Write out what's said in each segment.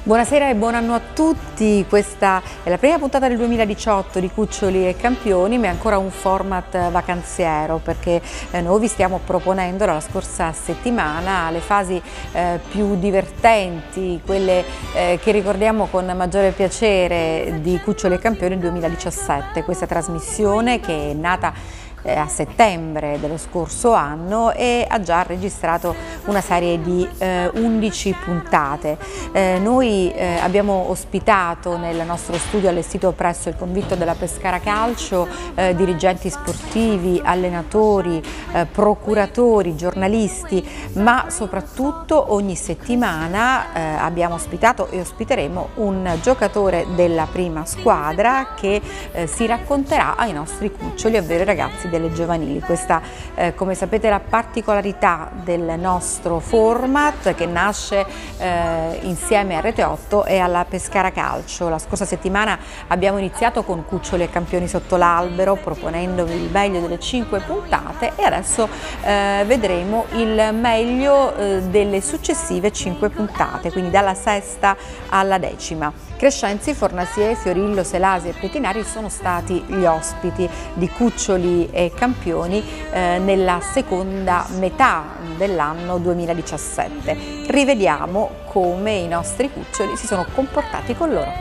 Buonasera e buon anno a tutti. Questa è la prima puntata del 2018 di Cuccioli e Campioni, ma è ancora un format vacanziero perché noi vi stiamo proponendo dalla scorsa settimana le fasi più divertenti, quelle che ricordiamo con maggiore piacere di Cuccioli e Campioni 2017. Questa trasmissione che è nata a settembre dello scorso anno e ha già registrato una serie di 11 puntate. Noi abbiamo ospitato nel nostro studio allestito presso il convitto della Pescara Calcio dirigenti sportivi, allenatori, procuratori, giornalisti, ma soprattutto ogni settimana abbiamo ospitato e ospiteremo un giocatore della prima squadra che si racconterà ai nostri cuccioli, ovvero i ragazzi delle giovanili. Questa come sapete è la particolarità del nostro format che nasce insieme a Rete 8 e alla Pescara Calcio. La scorsa settimana abbiamo iniziato con Cuccioli e Campioni sotto l'albero proponendovi il meglio delle 5 puntate e adesso vedremo il meglio delle successive 5 puntate, quindi dalla sesta alla decima. Crescenzi, Fornasie, Fiorillo, Selasi e Pettinari sono stati gli ospiti di Cuccioli e Campioni nella seconda metà dell'anno 2017. Rivediamo come i nostri cuccioli si sono comportati con loro.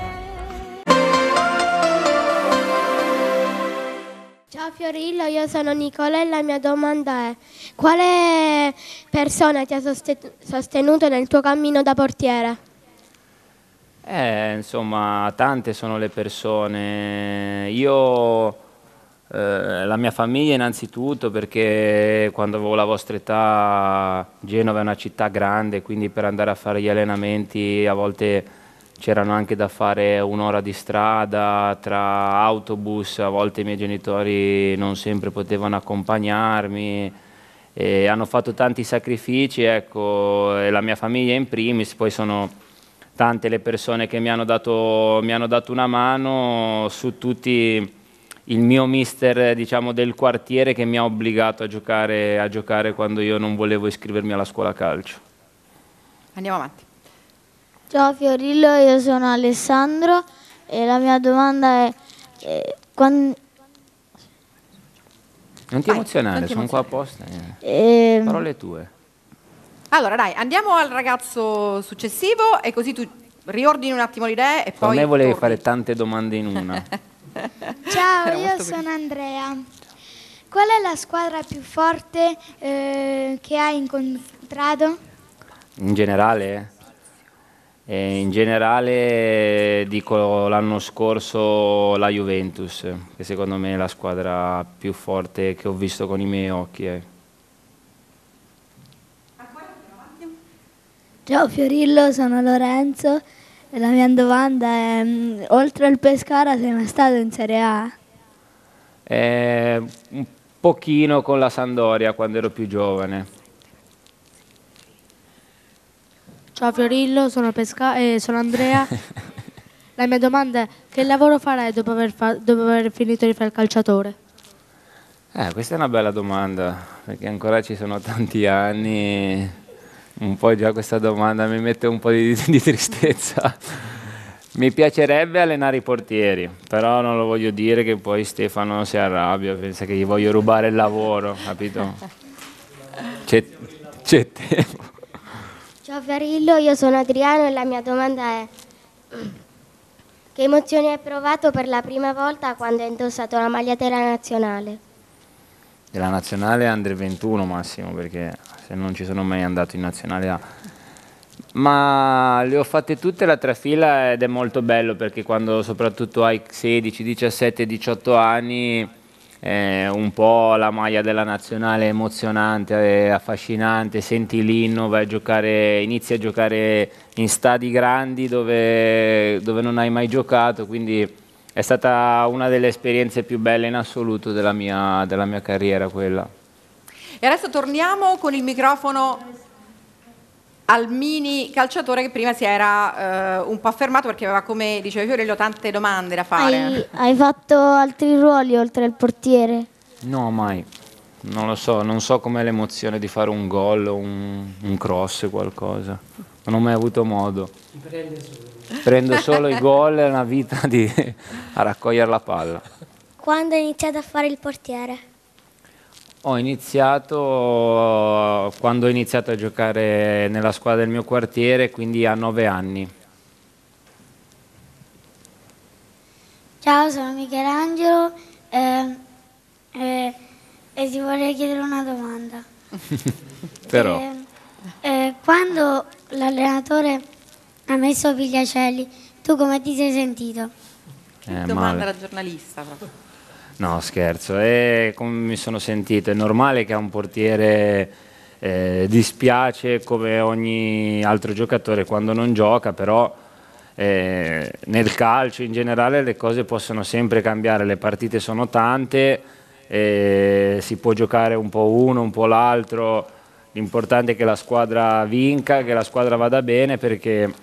Ciao Fiorillo, io sono Nicola e la mia domanda è: quale persona ti ha sostenuto nel tuo cammino da portiere? Insomma, tante sono le persone. Io, la mia famiglia innanzitutto, perché quando avevo la vostra età Genova è una città grande, quindi per andare a fare gli allenamenti a volte c'erano anche da fare un'ora di strada tra autobus, a volte i miei genitori non sempre potevano accompagnarmi e hanno fatto tanti sacrifici, ecco, e la mia famiglia in primis, poi sono tante le persone che mi hanno dato una mano, su tutti il mio mister, diciamo, del quartiere che mi ha obbligato a giocare quando io non volevo iscrivermi alla scuola calcio. Andiamo avanti. Ciao Fiorillo, io sono Alessandro e la mia domanda è quando... Non ti emozionare, sono qua apposta. Parole tue. Allora dai, andiamo al ragazzo successivo e così tu riordini un attimo le idee e poi Per me volevi torni. fare tante domande in una. Ciao, io sono Andrea. Qual è la squadra più forte che hai incontrato? In generale? In generale dico l'anno scorso la Juventus, che secondo me è la squadra più forte che ho visto con i miei occhi. Ciao Fiorillo, sono Lorenzo e la mia domanda è: oltre al Pescara sei mai stato in Serie A? Un pochino con la Sampdoria quando ero più giovane. Ciao Fiorillo, sono Andrea. La mia domanda è: che lavoro farai dopo aver finito di fare il calciatore? Questa è una bella domanda, perché ancora ci sono tanti anni. Un po' già questa domanda mi mette un po' di tristezza. Mi piacerebbe allenare i portieri, però non lo voglio dire che poi Stefano si arrabbia, pensa che gli voglio rubare il lavoro, capito? C'è tempo. Ciao Fiorillo, io sono Adriano e la mia domanda è: che emozioni hai provato per la prima volta quando hai indossato la maglia della nazionale? Della nazionale Under 21 massimo, perché se non ci sono mai andato in nazionale A. Ma le ho fatte tutte la trafila ed è molto bello, perché quando soprattutto hai 16, 17, 18 anni un po' la maglia della nazionale è emozionante, è affascinante, senti l'inno, vai a giocare, inizi a giocare in stadi grandi dove non hai mai giocato, quindi è stata una delle esperienze più belle in assoluto della mia carriera quella. E adesso torniamo con il microfono al mini calciatore che prima si era un po' fermato perché aveva, come diceva Fiorello, tante domande da fare. Hai fatto altri ruoli oltre al portiere? No, mai. Non lo so, non so com'è l'emozione di fare un gol o un cross, qualcosa. Non ho mai avuto modo. Prendo solo i gol e una vita a raccogliere la palla. Quando hai iniziato a fare il portiere? Ho iniziato quando ho iniziato a giocare nella squadra del mio quartiere, quindi a 9 anni. Ciao, sono Michelangelo e ti vorrei chiedere una domanda. Però Quando l'allenatore ha messo Pigliacelli, tu come ti sei sentito? Domanda male. alla giornalista proprio. No, scherzo, come mi sono sentito? È normale che a un portiere dispiace come ogni altro giocatore quando non gioca, però nel calcio in generale le cose possono sempre cambiare, le partite sono tante, si può giocare un po' uno, un po' l'altro, l'importante è che la squadra vinca, che la squadra vada bene, perché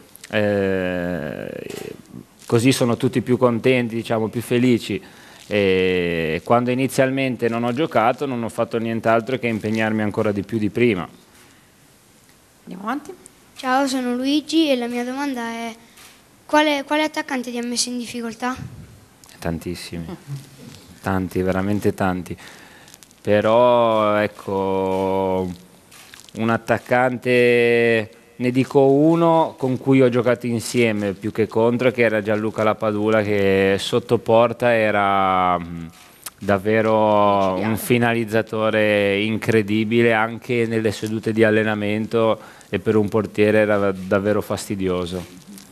così sono tutti più contenti, diciamo, più felici. E quando inizialmente non ho giocato non ho fatto nient'altro che impegnarmi ancora di più di prima. Andiamo avanti. Ciao, sono Luigi e la mia domanda è quale attaccante ti ha messo in difficoltà? Tantissimi, tanti, veramente tanti. Però ecco, un attaccante, ne dico uno con cui ho giocato insieme più che contro, che era Gianluca Lapadula, che sotto porta era davvero un finalizzatore incredibile anche nelle sedute di allenamento, e per un portiere era davvero fastidioso.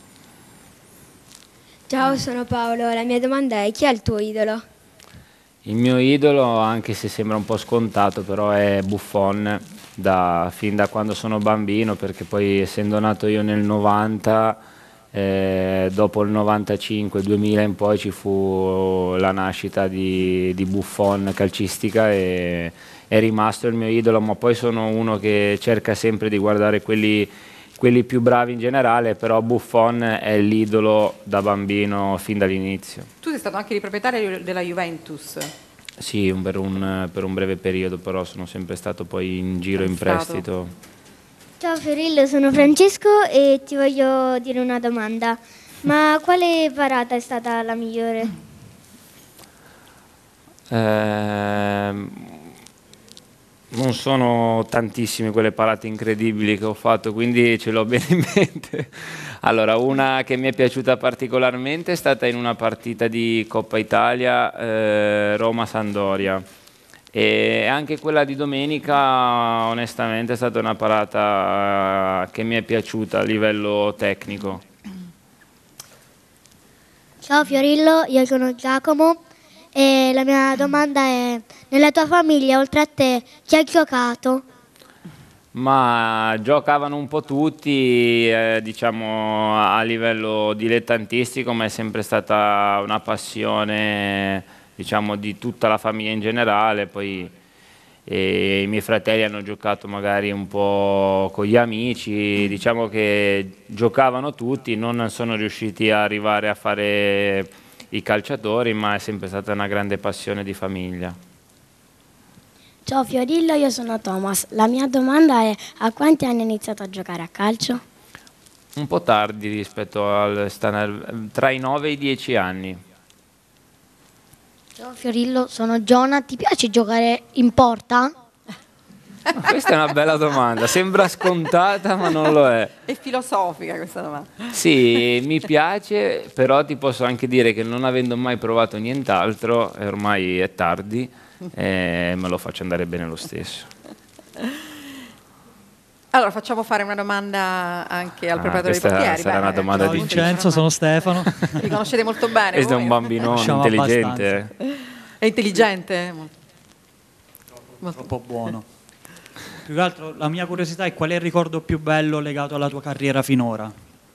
Ciao, sono Paolo. La mia domanda è: chi è il tuo idolo? Il mio idolo, anche se sembra un po' scontato, però è Buffon, fin da quando sono bambino, perché poi essendo nato io nel 90, dopo il 95, 2000 in poi ci fu la nascita di Buffon calcistica e è rimasto il mio idolo, ma poi sono uno che cerca sempre di guardare quelli più bravi in generale, però Buffon è l'idolo da bambino fin dall'inizio. Tu sei stato anche il proprietario della Juventus. Sì, per un breve periodo, però sono sempre stato poi in giro in prestito. Ciao Fiorillo, sono Francesco e ti voglio dire una domanda. Ma quale parata è stata la migliore? Non sono tantissime quelle parate incredibili che ho fatto, quindi ce l'ho bene in mente. Allora, una che mi è piaciuta particolarmente è stata in una partita di Coppa Italia, Roma-Sampdoria, e anche quella di domenica onestamente è stata una parata che mi è piaciuta a livello tecnico. Ciao Fiorillo, io sono Giacomo e la mia domanda è: nella tua famiglia, oltre a te, chi ha giocato? Ma giocavano un po' tutti, diciamo a livello dilettantistico, ma è sempre stata una passione, diciamo, di tutta la famiglia in generale. Poi i miei fratelli hanno giocato magari un po' con gli amici, diciamo che giocavano tutti, non sono riusciti a arrivare a fare i calciatori, ma è sempre stata una grande passione di famiglia. Ciao Fiorillo, io sono Thomas. La mia domanda è: a quanti anni hai iniziato a giocare a calcio? Un po' tardi rispetto tra i 9 e i 10 anni. Ciao Fiorillo, sono Giona. Ti piace giocare in porta? Questa è una bella domanda, sembra scontata ma non lo è. È filosofica questa domanda. Sì, mi piace, però ti posso anche dire che non avendo mai provato nient'altro, e ormai è tardi, me lo faccio andare bene lo stesso. Allora facciamo fare una domanda anche al preparatore dei questa portieri. sarà una domanda Ciao difficile. Vincenzo, sono Stefano. Vi conoscete molto bene. Questo è voi? un bambino Conosciamo intelligente. È intelligente? Troppo buono. Più che altro la mia curiosità è: qual è il ricordo più bello legato alla tua carriera finora?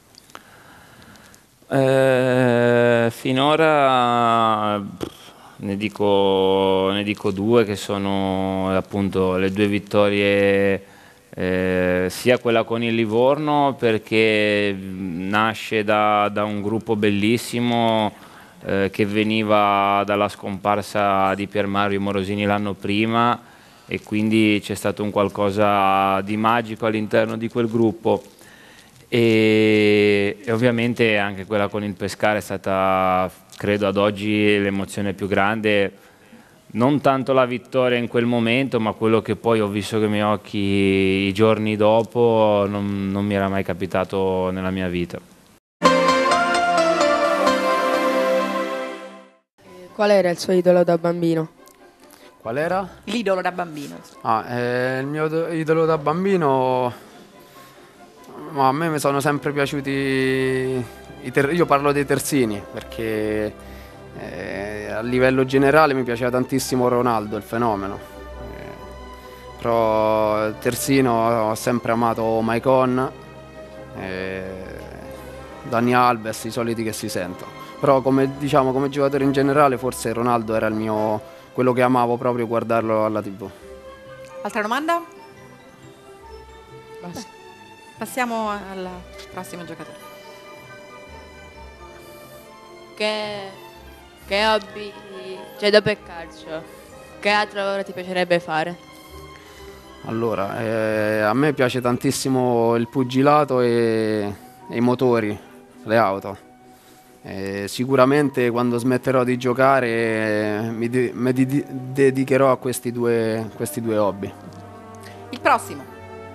Finora ne dico due, che sono appunto le due vittorie, sia quella con il Livorno, perché nasce da un gruppo bellissimo che veniva dalla scomparsa di Piermario Morosini l'anno prima, e quindi c'è stato un qualcosa di magico all'interno di quel gruppo. e ovviamente anche quella con il Pescara è stata, credo ad oggi, l'emozione più grande. Non tanto la vittoria in quel momento, ma quello che poi ho visto con i miei occhi i giorni dopo non mi era mai capitato nella mia vita. Qual era il suo idolo da bambino? Qual era? L'idolo da bambino. Il mio idolo da bambino, ma a me mi sono sempre piaciuti, io parlo dei terzini, perché a livello generale mi piaceva tantissimo Ronaldo, il fenomeno. Però terzino ho sempre amato Maicon, Dani Alves, i soliti che si sentono. Però come giocatore in generale forse Ronaldo era quello che amavo proprio guardarlo alla TV. Altra domanda? Basta. Passiamo al prossimo giocatore. Che hobby, cioè dopo il calcio, che altro lavoro ti piacerebbe fare? Allora, a me piace tantissimo il pugilato e i motori, le auto. Sicuramente quando smetterò di giocare mi dedicherò a questi due hobby. Il prossimo.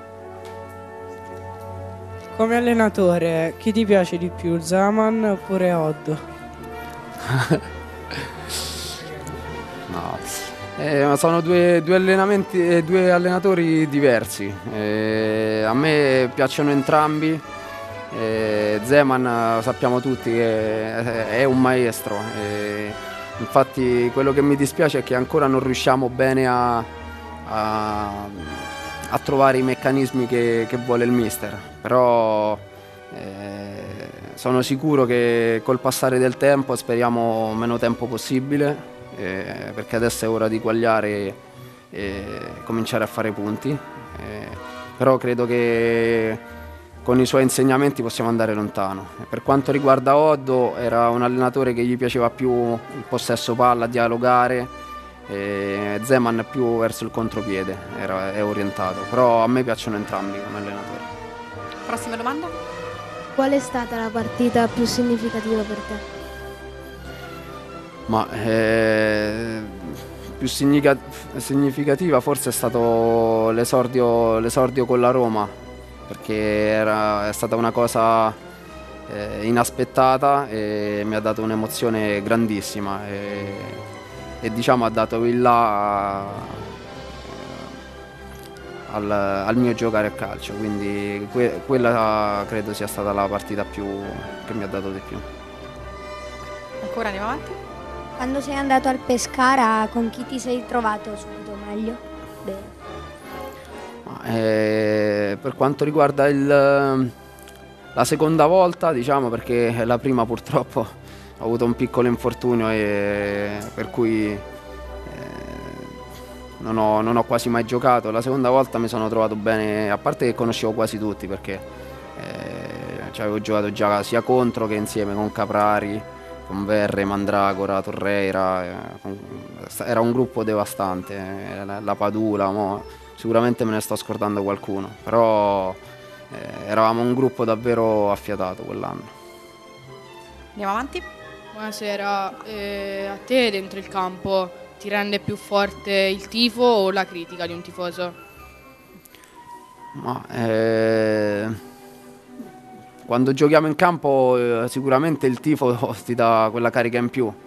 Come allenatore, chi ti piace di più, Zaman oppure Odd? No, sono due allenatori diversi. A me piacciono entrambi. Zeman sappiamo tutti che è un maestro. Infatti quello che mi dispiace è che ancora non riusciamo bene a trovare i meccanismi che vuole il mister. Però sono sicuro che col passare del tempo, speriamo meno tempo possibile, perché adesso è ora di quagliare e cominciare a fare punti, però credo che con i suoi insegnamenti possiamo andare lontano. Per quanto riguarda Oddo, era un allenatore che gli piaceva più il possesso palla, dialogare, Zeman più verso il contropiede, è orientato, però a me piacciono entrambi come allenatori. Prossima domanda? Qual è stata la partita più significativa per te? Ma più significativa forse è stato l'esordio con la Roma, perché è stata una cosa inaspettata e mi ha dato un'emozione grandissima e diciamo ha dato il là al mio giocare a calcio, quindi quella credo sia stata la partita che mi ha dato di più. Ancora andiamo avanti? Quando sei andato al Pescara, con chi ti sei trovato subito meglio? Bene. Per quanto riguarda la seconda volta, diciamo, perché la prima purtroppo ho avuto un piccolo infortunio per cui non ho quasi mai giocato. La seconda volta mi sono trovato bene, a parte che conoscevo quasi tutti, perché avevo giocato già sia contro che insieme con Caprari, con Verre, Mandragora, Torreira, era un gruppo devastante, la Padula, sicuramente me ne sto scordando qualcuno, però eravamo un gruppo davvero affiatato quell'anno. Andiamo avanti? Buonasera, a te dentro il campo ti rende più forte il tifo o la critica di un tifoso? Quando giochiamo in campo sicuramente il tifo ti dà quella carica in più.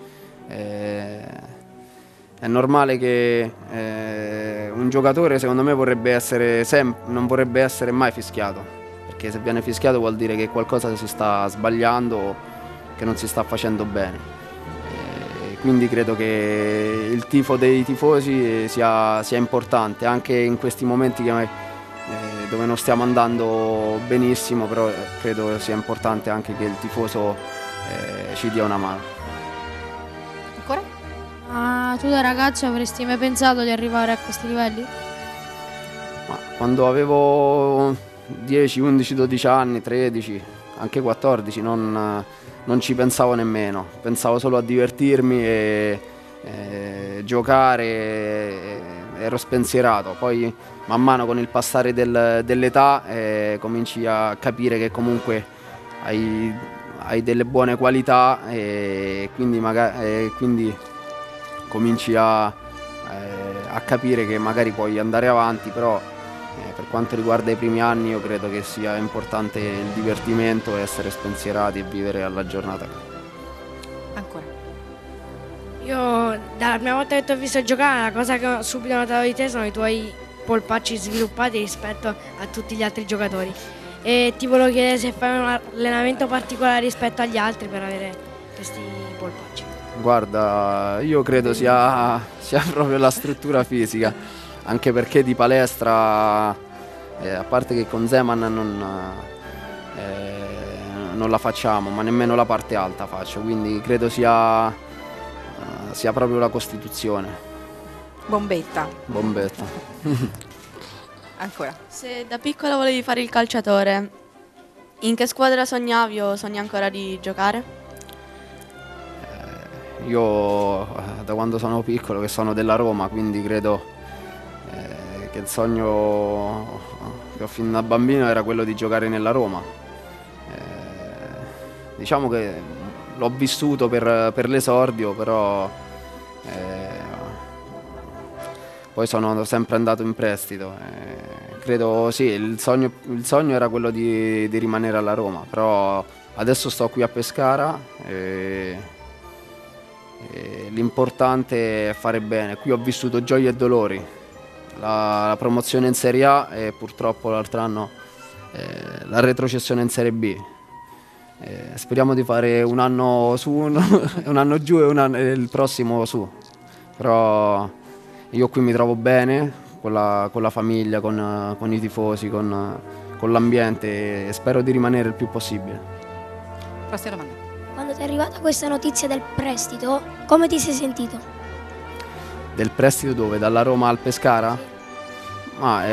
È normale che un giocatore, secondo me, non vorrebbe essere mai fischiato, perché se viene fischiato vuol dire che qualcosa si sta sbagliando, che non si sta facendo bene. Quindi credo che il tifo dei tifosi sia importante, anche in questi momenti dove non stiamo andando benissimo, però credo sia importante anche che il tifoso ci dia una mano. Ancora? Tu da ragazzo avresti mai pensato di arrivare a questi livelli? Quando avevo 10, 11, 12 anni, 13, anche 14, non ci pensavo nemmeno, pensavo solo a divertirmi e giocare ero spensierato, poi man mano con il passare dell'età cominci a capire che comunque hai delle buone qualità e quindi cominci a capire che magari puoi andare avanti, però per quanto riguarda i primi anni io credo che sia importante il divertimento, essere spensierati e vivere alla giornata. Ancora. Io dalla prima volta che ti ho visto giocare, la cosa che ho subito notato di te sono i tuoi polpacci sviluppati rispetto a tutti gli altri giocatori. E ti volevo chiedere se fai un allenamento particolare rispetto agli altri per avere questi polpacci. Guarda, io credo sia proprio la struttura fisica, anche perché di palestra, a parte che con Zeman non la facciamo, ma nemmeno la parte alta faccio, quindi credo sia proprio la costituzione. Bombetta. Bombetta. Ancora. Se da piccolo volevi fare il calciatore, in che squadra sognavi o sogni ancora di giocare? Io da quando sono piccolo che sono della Roma, quindi credo che il sogno che ho fin da bambino era quello di giocare nella Roma. Diciamo che l'ho vissuto per l'esordio, però poi sono sempre andato in prestito. Credo sì, il sogno era quello di rimanere alla Roma, però adesso sto qui a Pescara e l'importante è fare bene. Qui ho vissuto gioie e dolori, la promozione in Serie A e purtroppo l'altro anno la retrocessione in Serie B. Speriamo di fare un anno su, un anno giù e il prossimo su, però io qui mi trovo bene con la famiglia, con i tifosi, con l'ambiente e spero di rimanere il più possibile. Prossima domanda. Quando ti è arrivata questa notizia del prestito, come ti sei sentito? Del prestito dove? Dalla Roma al Pescara? Ma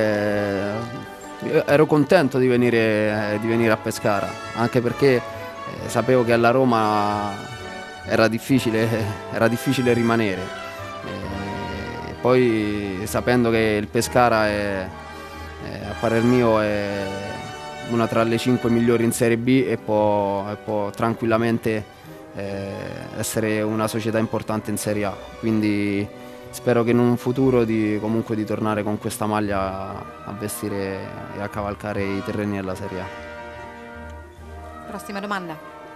ero contento di venire a Pescara, anche perché sapevo che alla Roma era difficile rimanere. Poi sapendo che il Pescara a parer mio è una tra le 5 migliori in Serie B e può tranquillamente essere una società importante in Serie A, quindi spero che in un futuro comunque di tornare con questa maglia a vestire e a cavalcare i terreni della Serie A. Prossima domanda.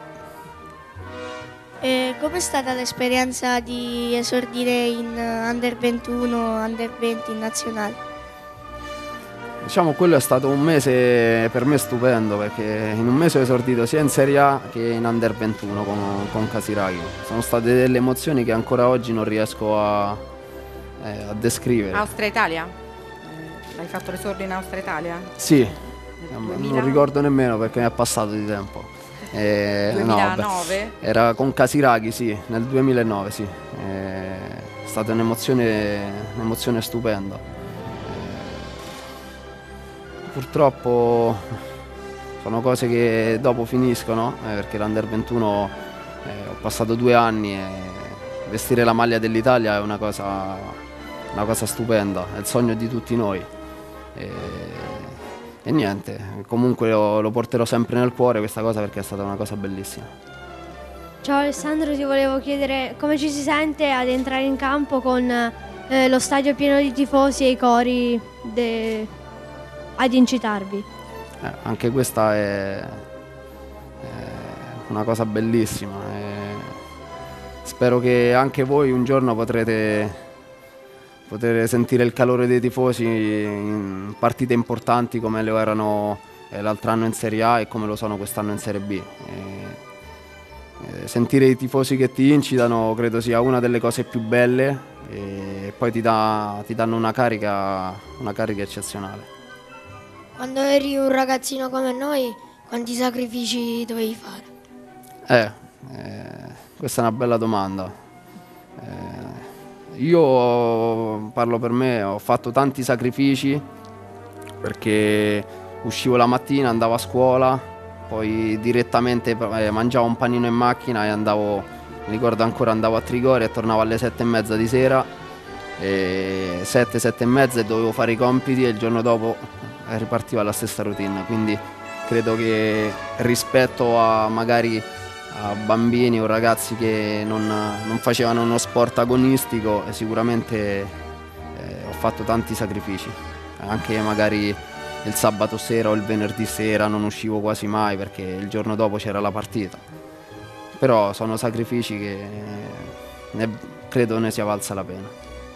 Com'è stata l'esperienza di esordire in Under 21, Under 20 in nazionale? Diciamo quello è stato un mese per me stupendo, perché in un mese ho esordito sia in Serie A che in Under 21 con Casiraghi. Sono state delle emozioni che ancora oggi non riesco a descrivere. Austria-Italia? Hai fatto l'esordio in Austria-Italia? Sì, non ricordo nemmeno perché mi è passato di tempo. 2009? No, era con Casiraghi, sì, nel 2009, sì. È stata un'emozione stupenda. Purtroppo sono cose che dopo finiscono, perché l'Under 21 ho passato 2 anni e vestire la maglia dell'Italia è una cosa stupenda, è il sogno di tutti noi. E niente, comunque lo porterò sempre nel cuore questa cosa, perché è stata una cosa bellissima. Ciao Alessandro, ti volevo chiedere come ci si sente ad entrare in campo con lo stadio pieno di tifosi e i cori ad incitarvi. Anche questa è una cosa bellissima. Spero che anche voi un giorno potrete sentire il calore dei tifosi in partite importanti come lo erano l'altro anno in Serie A e come lo sono quest'anno in Serie B. Sentire i tifosi che ti incitano credo sia una delle cose più belle e poi ti danno una carica eccezionale. Quando eri un ragazzino come noi, quanti sacrifici dovevi fare? Questa è una bella domanda. Io parlo per me, ho fatto tanti sacrifici perché uscivo la mattina, andavo a scuola, poi direttamente mangiavo un panino in macchina e mi ricordo ancora, andavo a Trigori e tornavo alle 7:30 di sera. 7, 7 e mezza e dovevo fare i compiti e il giorno dopo ripartiva la stessa routine, quindi credo che rispetto a magari a bambini o ragazzi che non facevano uno sport agonistico, sicuramente ho fatto tanti sacrifici, anche magari il sabato sera o il venerdì sera non uscivo quasi mai perché il giorno dopo c'era la partita, però sono sacrifici che credo ne sia valsa la pena.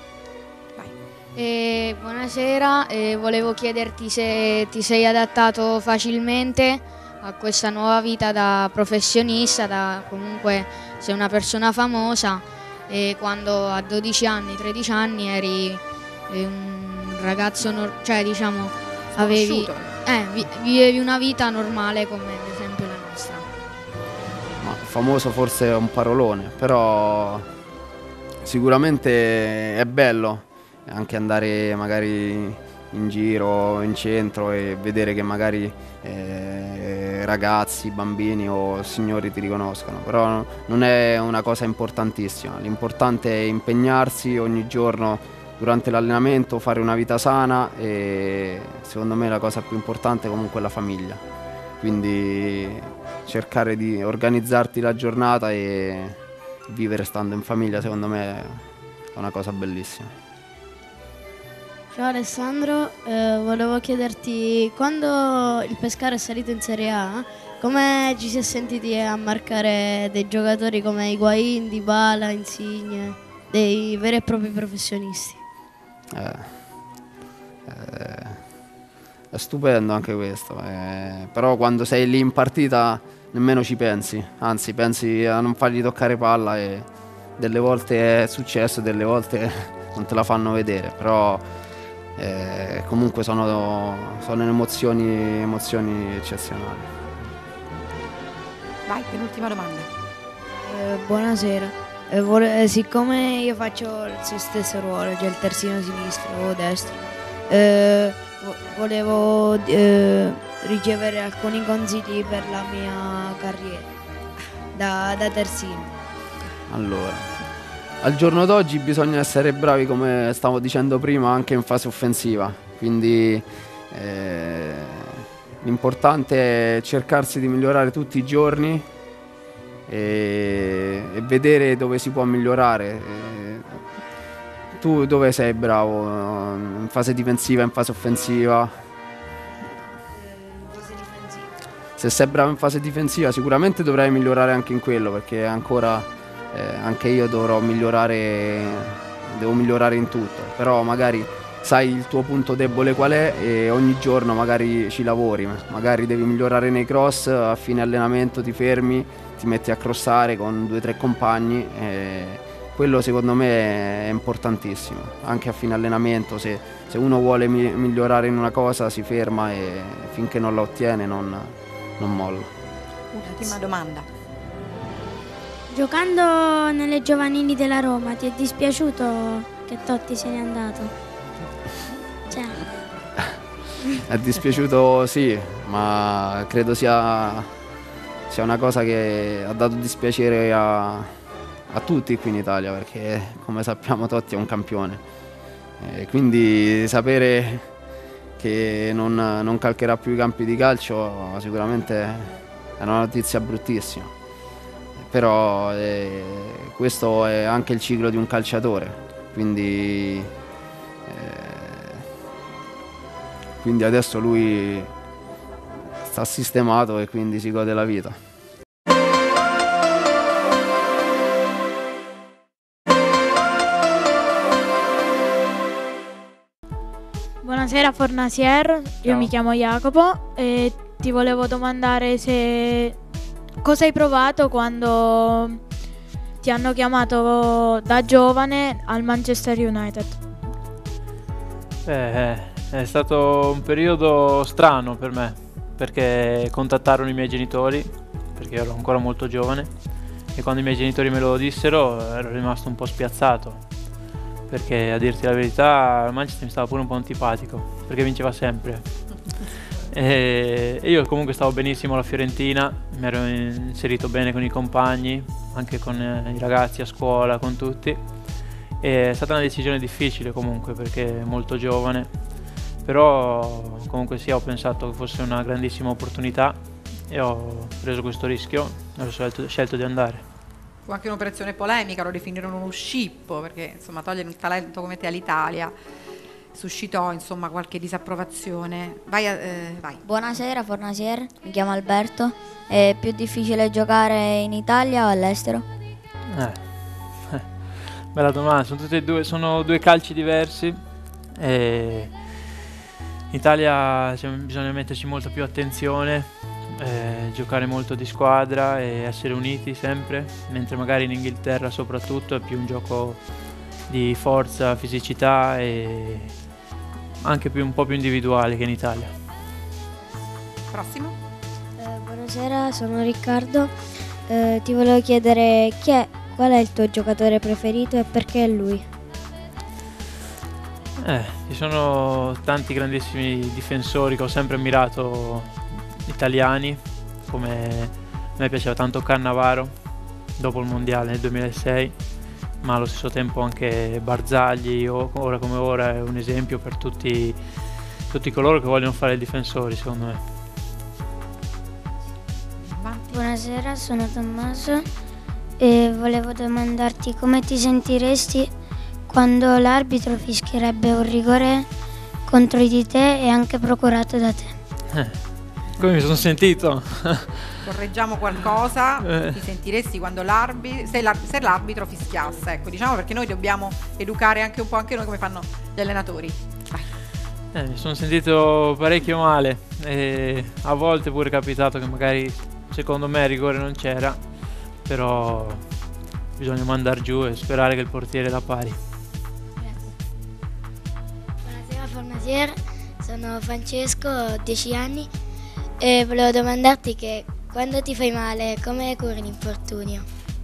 Buonasera, volevo chiederti se ti sei adattato facilmente a questa nuova vita da professionista, comunque sei una persona famosa e quando a 12 anni, 13 anni eri un ragazzo, cioè diciamo vivevi una vita normale come ad esempio la nostra. Ma famoso forse è un parolone, però sicuramente è bello anche andare magari in giro, in centro e vedere che magari ragazzi, bambini o signori ti riconoscono, però non è una cosa importantissima, l'importante è impegnarsi ogni giorno durante l'allenamento, fare una vita sana e secondo me la cosa più importante comunque è la famiglia, quindi cercare di organizzarti la giornata e vivere stando in famiglia secondo me è una cosa bellissima. Ciao Alessandro, volevo chiederti, quando il Pescara è salito in Serie A, come ci si è sentiti a marcare dei giocatori come Higuaín, Dybala, Insigne, dei veri e propri professionisti? È stupendo anche questo, però quando sei lì in partita nemmeno ci pensi, anzi pensi a non fargli toccare palla e delle volte è successo, delle volte non te la fanno vedere, però comunque sono emozioni eccezionali. Vai, penultima domanda. Buonasera, siccome io faccio il suo stesso ruolo, cioè il terzino sinistro o destro, volevo ricevere alcuni consigli per la mia carriera da terzino. Allora, al giorno d'oggi bisogna essere bravi, come stavo dicendo prima, anche in fase offensiva, quindi l'importante è cercarsi di migliorare tutti i giorni e vedere dove si può migliorare. Tu dove sei bravo? In fase difensiva, in fase offensiva? Se sei bravo in fase difensiva sicuramente dovrai migliorare anche in quello, perché ancora anche io devo migliorare in tutto, però magari sai il tuo punto debole qual è e ogni giorno magari ci lavori, magari devi migliorare nei cross, a fine allenamento ti fermi, ti metti a crossare con 2 o 3 compagni, quello secondo me è importantissimo, anche a fine allenamento se uno vuole migliorare in una cosa si ferma e finché non la ottiene non molla. Ultima domanda. Giocando nelle giovanili della Roma, ti è dispiaciuto che Totti se n'è andato? Cioè. È dispiaciuto sì, ma credo sia una cosa che ha dato dispiacere a tutti qui in Italia, perché come sappiamo Totti è un campione. Quindi sapere che non calcherà più i campi di calcio sicuramente è una notizia bruttissima. Però questo è anche il ciclo di un calciatore, quindi adesso lui sta sistemato e quindi si gode la vita. Buonasera Fornasier, io mi chiamo Jacopo e ti volevo domandare cosa hai provato quando ti hanno chiamato da giovane al Manchester United? È stato un periodo strano per me, perché contattarono i miei genitori, perché ero ancora molto giovane, e quando i miei genitori me lo dissero ero rimasto un po' spiazzato, perché a dirti la verità il Manchester mi stava pure un po' antipatico, perché vinceva sempre. E io comunque stavo benissimo alla Fiorentina, mi ero inserito bene con i compagni, anche con i ragazzi a scuola, con tutti, È stata una decisione difficile comunque perché è molto giovane, però comunque sì, ho pensato che fosse una grandissima opportunità e ho preso questo rischio e ho scelto di andare. Fu anche un'operazione polemica, lo definirono uno scippo, perché insomma togliere un talento come te all'Italia suscitò insomma qualche disapprovazione. Vai. Buonasera Fornasier, mi chiamo Alberto. È più difficile giocare in Italia o all'estero? Bella domanda, sono due calci diversi. In Italia bisogna metterci molto più attenzione, giocare molto di squadra e essere uniti sempre, mentre magari in Inghilterra soprattutto è più un gioco di forza, fisicità e anche un po' più individuale che in Italia. Prossimo. Buonasera, sono Riccardo. Ti volevo chiedere qual è il tuo giocatore preferito e perché lui? Ci sono tanti grandissimi difensori che ho sempre ammirato, italiani, come a me piaceva tanto Cannavaro dopo il mondiale nel 2006, ma allo stesso tempo anche Barzagli, ora come ora è un esempio per tutti coloro che vogliono fare i difensori, secondo me. Buonasera, sono Tommaso e volevo domandarti come ti sentiresti quando l'arbitro fischierebbe un rigore contro di te e anche procurato da te. Come mi sono sentito? Correggiamo qualcosa, ti sentiresti quando se l'arbitro fischiasse, ecco, diciamo, perché noi dobbiamo educare anche un po' anche noi come fanno gli allenatori. Vai. Mi sono sentito parecchio male e a volte pure è capitato che magari secondo me il rigore non c'era, però bisogna mandare giù e sperare che il portiere la pari. Buonasera Fornasier, sono Francesco, ho 10 anni e volevo domandarti che quando ti fai male come curi l'infortunio?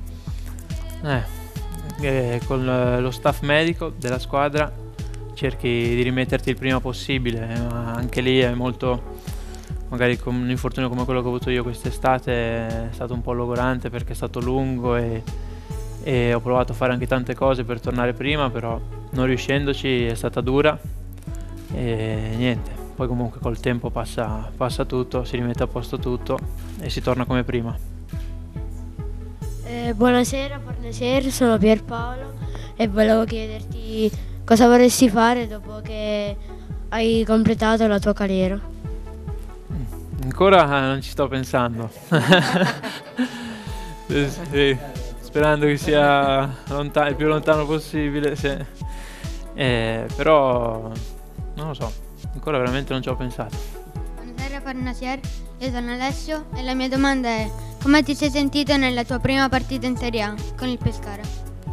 Con lo staff medico della squadra cerchi di rimetterti il prima possibile, ma anche lì è molto, magari con un infortunio come quello che ho avuto io quest'estate è stato un po' logorante perché è stato lungo e ho provato a fare anche tante cose per tornare prima, però non riuscendoci è stata dura e niente, poi comunque col tempo passa tutto, si rimette a posto tutto e si torna come prima. Buonasera, sono Pierpaolo e volevo chiederti cosa vorresti fare dopo che hai completato la tua carriera. Ancora non ci sto pensando. Sì, sperando che sia il più lontano possibile, sì. Però non lo so, ancora veramente non ci ho pensato. Buonasera Fornasier, io sono Alessio e la mia domanda è: come ti sei sentito nella tua prima partita in Serie A con il Pescara?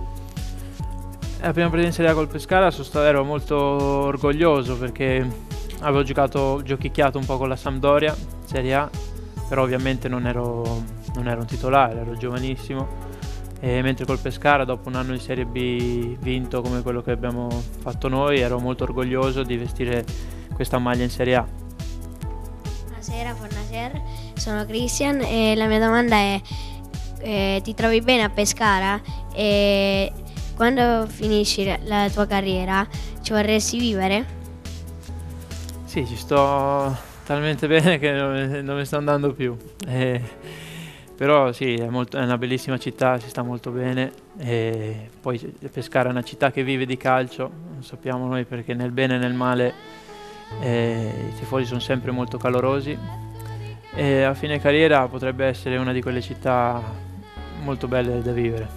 La prima partita in Serie A col Pescara ero molto orgoglioso perché avevo giochicchiato un po' con la Sampdoria, Serie A, però ovviamente non ero un titolare, ero giovanissimo. E mentre col Pescara, dopo un anno di Serie B vinto come quello che abbiamo fatto noi, ero molto orgoglioso di vestire questa maglia in Serie A. Buonasera Fornasier, sono Christian e la mia domanda è: ti trovi bene a Pescara e quando finisci la tua carriera ci vorresti vivere? Sì, ci sto talmente bene che non mi sto andando più. Però sì, è una bellissima città, si sta molto bene e poi Pescara è una città che vive di calcio, lo sappiamo noi perché nel bene e nel male i tifosi sono sempre molto calorosi e a fine carriera potrebbe essere una di quelle città molto belle da vivere.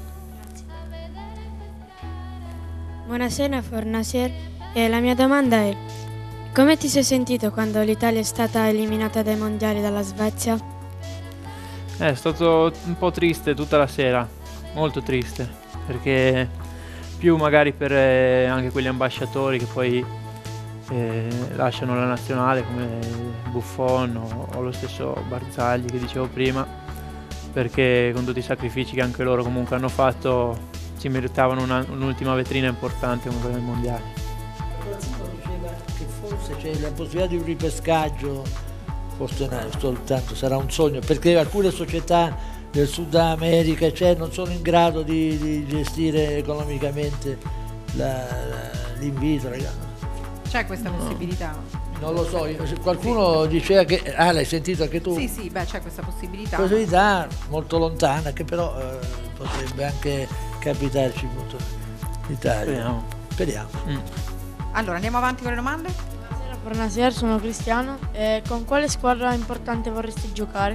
Buonasera Fornasier, la mia domanda è: come ti sei sentito quando l'Italia è stata eliminata dai mondiali dalla Svezia? È stato un po' triste tutta la sera, molto triste, perché più magari per anche quegli ambasciatori che poi lasciano la nazionale come Buffon o lo stesso Barzagli che dicevo prima, perché con tutti i sacrifici che anche loro comunque hanno fatto si meritavano un'ultima vetrina importante come quella del mondiale. Che forse c'è la possibilità di un ripescaggio, forse soltanto sarà un sogno, perché alcune società del Sud America non sono in grado di gestire economicamente l'invito, ragazzi. C'è questa possibilità? Non lo so, qualcuno diceva che... l'hai sentito anche tu? Sì, beh, c'è questa possibilità. Possibilità molto lontana, che però potrebbe anche capitarci appunto in Italia. Speriamo. Allora, andiamo avanti con le domande? Buonasera Fornasier, sono Cristiano. Con quale squadra importante vorresti giocare?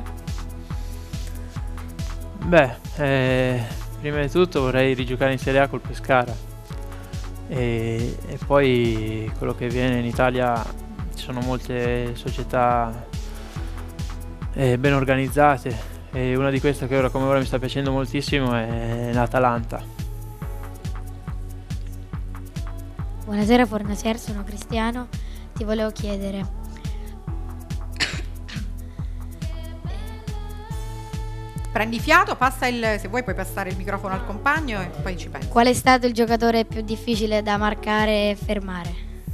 Beh, prima di tutto vorrei rigiocare in Serie A col Pescara e poi quello che viene in Italia, ci sono molte società ben organizzate e una di queste che come ora mi sta piacendo moltissimo è l'Atalanta. Buonasera Fornasier, sono Cristiano, ti volevo chiedere, prendi fiato, se vuoi puoi passare il microfono al compagno e poi ci pensi. qual è stato il giocatore più difficile da marcare e fermare?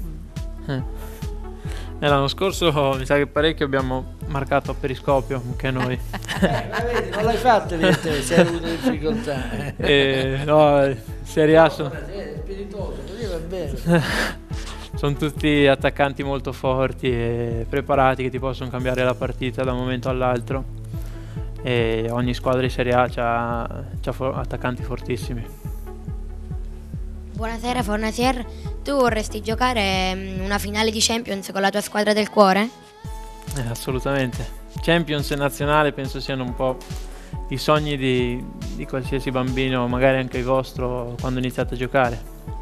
L'anno scorso mi sa che parecchio abbiamo marcato a periscopio, anche noi. Vedi, non l'hai fatto te, sei avuto difficoltà. No, Serie A sono... spiritoso, così va bene. Sono tutti attaccanti molto forti e preparati che ti possono cambiare la partita da un momento all'altro. E ogni squadra di Serie A ha attaccanti fortissimi. Buonasera Fornasier, tu vorresti giocare una finale di Champions con la tua squadra del cuore? Assolutamente. Champions e nazionale penso siano un po' i sogni di qualsiasi bambino, magari anche vostro, quando iniziate a giocare.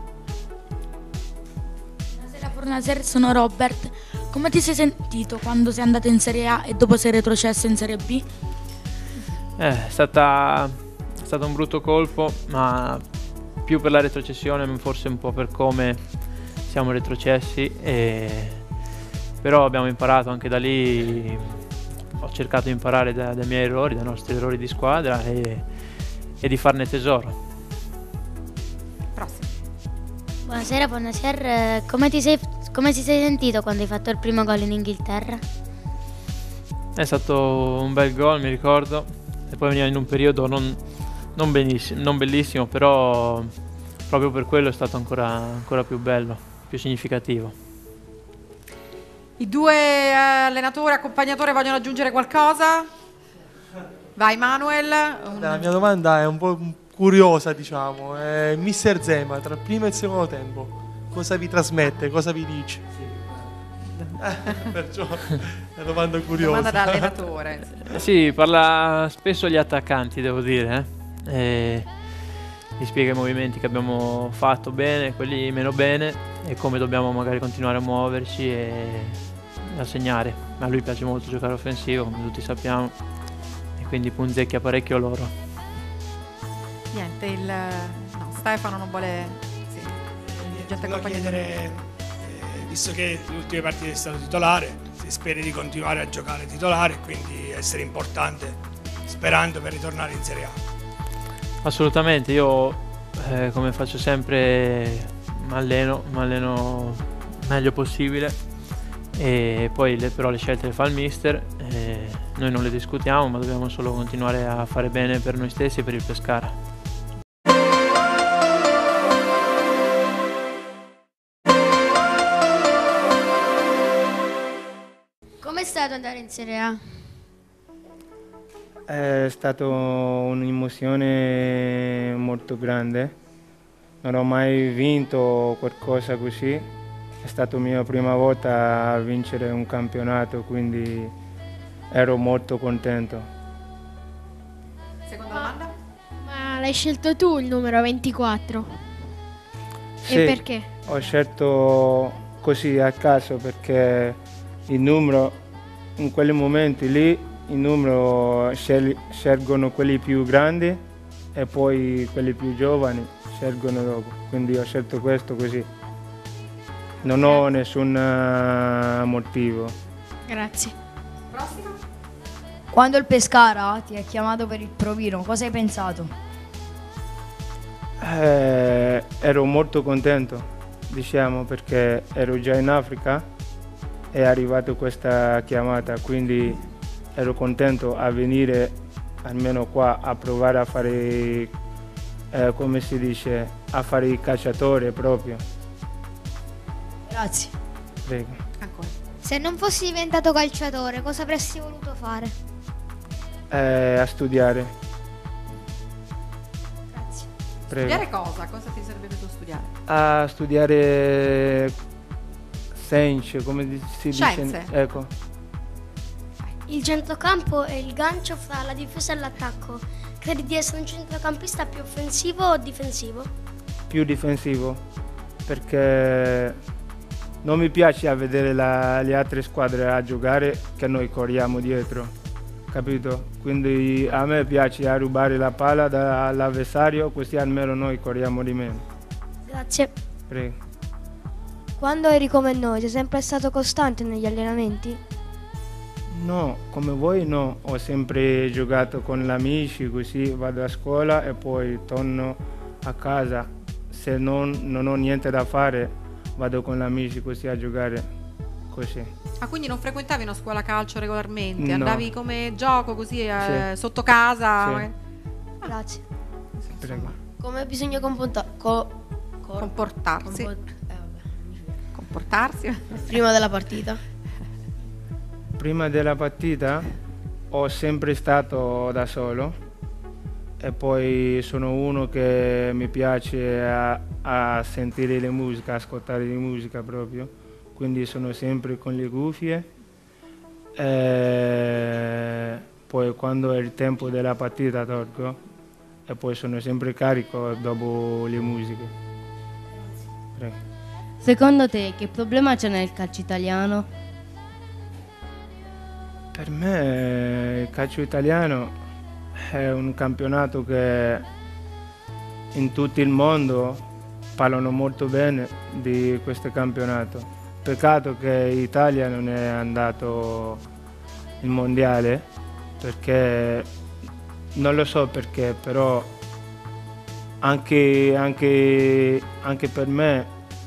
Buonasera Fornasier, sono Robert. Come ti sei sentito quando sei andato in Serie A e dopo sei retrocesso in Serie B? È stato un brutto colpo, ma più per la retrocessione, forse un po' per come siamo retrocessi, però abbiamo imparato anche da lì. Ho cercato di imparare dai miei errori, dai nostri errori di squadra e di farne tesoro. Prossimo. Buonasera Fornasier, come ti sei sentito quando hai fatto il primo gol in Inghilterra? È stato un bel gol, mi ricordo, e poi veniva in un periodo non bellissimo, però proprio per quello è stato ancora più bello, più significativo. I due allenatori, accompagnatori vogliono aggiungere qualcosa? Vai Manuel. La mia domanda è un po' curiosa, diciamo. Mister Zema, tra il primo e il secondo tempo, cosa vi trasmette, cosa vi dice? Perciò è una domanda curiosa. Domanda da allenatore. Sì, parla spesso agli attaccanti, devo dire. Gli spiega i movimenti che abbiamo fatto bene, quelli meno bene e come dobbiamo magari continuare a muoverci e a segnare. A lui piace molto giocare offensivo, come tutti sappiamo, e quindi punzecchia parecchio loro. Niente, Stefano non vuole... Sì. Volevo chiedere, visto che le ultime partite è stato titolare, si spera di continuare a giocare titolare e quindi essere importante, sperando per ritornare in Serie A. Assolutamente, io come faccio sempre mi alleno meglio possibile e poi però le scelte le fa il mister, noi non le discutiamo, ma dobbiamo solo continuare a fare bene per noi stessi e per il Pescara. Com'è stato andare in Serie A? È stata un'emozione molto grande, non ho mai vinto qualcosa così, è stata la mia prima volta a vincere un campionato, quindi ero molto contento. Seconda domanda? Ma l'hai scelto tu il numero 24? Sì, e perché? Ho scelto così a caso perché il numero, in quei momenti lì, il numero scelgono quelli più grandi e poi quelli più giovani scelgono dopo, quindi ho scelto questo così. Non ho nessun motivo. Grazie. Prossimo? Quando il Pescara ti ha chiamato per il provino, cosa hai pensato? Ero molto contento, diciamo, perché ero già in Africa e è arrivata questa chiamata, quindi ero contento a venire almeno qua a provare a fare come si dice, a fare il calciatore proprio. Grazie. Prego. Ancora. Se non fossi diventato calciatore, cosa avresti voluto fare? A studiare. Grazie. Prego. Studiare cosa? Cosa ti sarebbe piaciuto studiare? A studiare scienze, come si dice? Scienze. Ecco. Il centrocampo è il gancio fra la difesa e l'attacco. Credi di essere un centrocampista più offensivo o difensivo? Più difensivo, perché non mi piace a vedere le altre squadre a giocare che noi corriamo dietro, capito? Quindi a me piace a rubare la palla dall'avversario, così almeno noi corriamo di meno. Grazie. Prego. Quando eri come noi, sei sempre stato costante negli allenamenti? No, come voi no, ho sempre giocato con gli amici, così vado a scuola e poi torno a casa. Se non ho niente da fare, vado con gli amici così a giocare, così. Ah, quindi non frequentavi una scuola calcio regolarmente? No. Andavi come gioco così Sì. sotto casa? Sì. Grazie. Prego. Come bisogna Comportarsi. Comportarsi. prima della partita? Prima della partita ho sempre stato da solo e poi sono uno che mi piace a sentire le musiche, ascoltare la musica proprio, quindi sono sempre con le cuffie e poi quando è il tempo della partita tolgo e poi sono sempre carico dopo le musiche. Prego. Secondo te che problema c'è nel calcio italiano? Per me il calcio italiano è un campionato che in tutto il mondo parlano molto bene di questo campionato. Peccato che l'Italia non è andato il mondiale, perché non lo so perché, però anche per me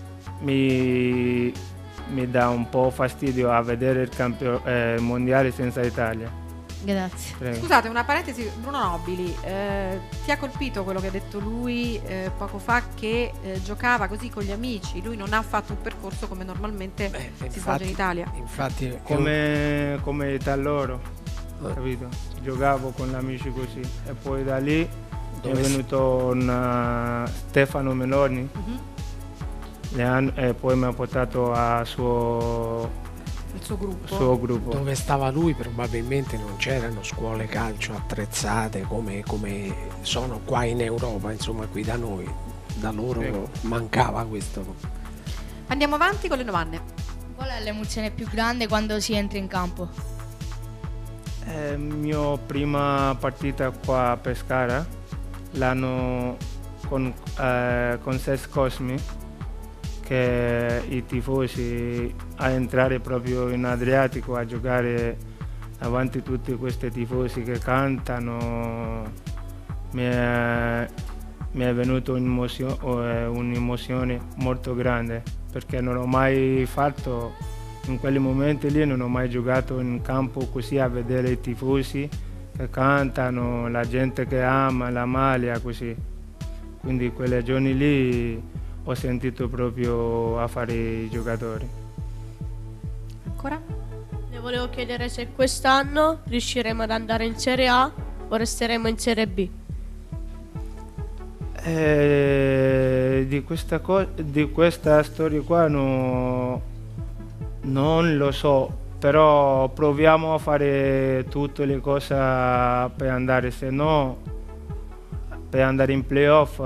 mi dà un po' fastidio a vedere il mondiale senza Italia. Grazie. Prego. Scusate, una parentesi, Bruno Nobili, ti ha colpito quello che ha detto lui poco fa, che giocava così con gli amici? Lui non ha fatto un percorso come normalmente si svolge in Italia. Infatti, come età loro, capito? Giocavo con gli amici così e poi da lì è venuto Stefano Meloni. E poi mi ha portato al suo gruppo. Dove stava lui probabilmente non c'erano scuole calcio attrezzate come sono qua in Europa, insomma qui da noi, da loro mancava questo. Andiamo avanti con le domande. Qual è l'emozione più grande quando si entra in campo? Mia prima partita qua a Pescara, l'anno con Ses Cosmi, che i tifosi a entrare proprio in Adriatico a giocare davanti a tutti questi tifosi che cantano, mi è venuta un'emozione molto grande, perché non ho mai fatto, in quei momenti lì non ho mai giocato in campo così a vedere i tifosi che cantano, la gente che ama la maglia così, quindi quei giorni lì ho sentito proprio a fare i giocatori. Ancora? Le volevo chiedere se quest'anno riusciremo ad andare in Serie A o resteremo in Serie B. Di questa storia qua non lo so, però proviamo a fare tutte le cose per andare, se no per andare in playoff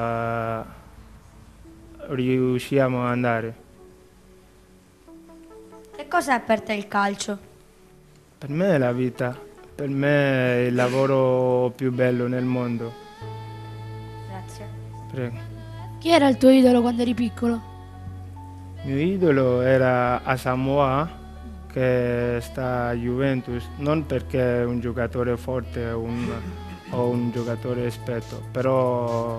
riusciamo ad andare. Che cos'è per te il calcio? Per me è la vita, per me è il lavoro più bello nel mondo. Grazie. Prego. Chi era il tuo idolo quando eri piccolo? Il mio idolo era Asamoah, che sta a Juventus, non perché è un giocatore forte o un giocatore esperto, però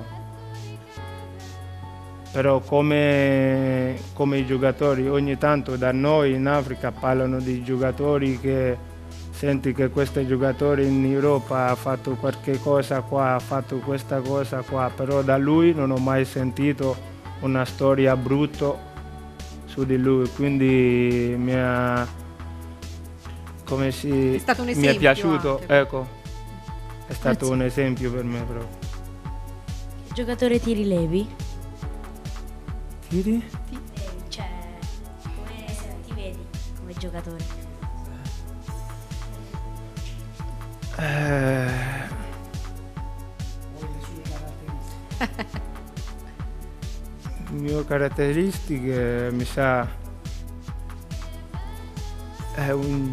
come i giocatori ogni tanto da noi in Africa parlano di giocatori che senti che questo giocatore in Europa ha fatto qualche cosa qua, ha fatto questa cosa qua, però da lui non ho mai sentito una storia brutta su di lui, quindi è stato un mi è esempio piaciuto, anche. ecco, è stato un esempio per me proprio. Che giocatore ti rilevi? Tiri? Cioè, come ti vedi come giocatore? Le mie caratteristiche mi sa è un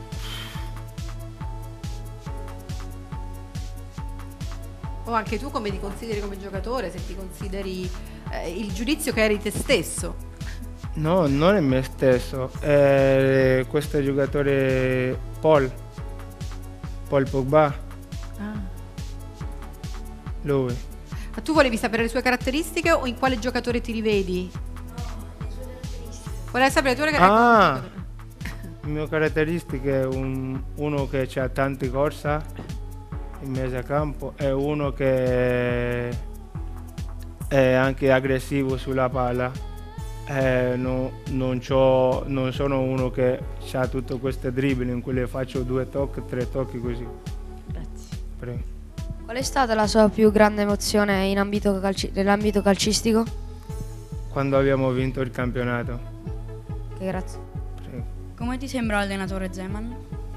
O anche tu come ti consideri come giocatore, se ti consideri il giudizio che eri te stesso. no, non è me stesso, è questo giocatore Paul Pogba, lui. Ma tu volevi sapere le sue caratteristiche o in quale giocatore ti rivedi? Volevi sapere le tue caratteristiche? Le mie caratteristiche è uno che ha tanti corsa in mezzo a campo, è uno che è anche aggressivo sulla palla. Non sono uno che ha tutto questo dribbling in cui le faccio 2 tocchi, 3 tocchi così. Grazie. Prego. Qual è stata la sua più grande emozione nell'ambito calcistico? Quando abbiamo vinto il campionato. Grazie. Prego. Come ti sembra l'allenatore Zeman?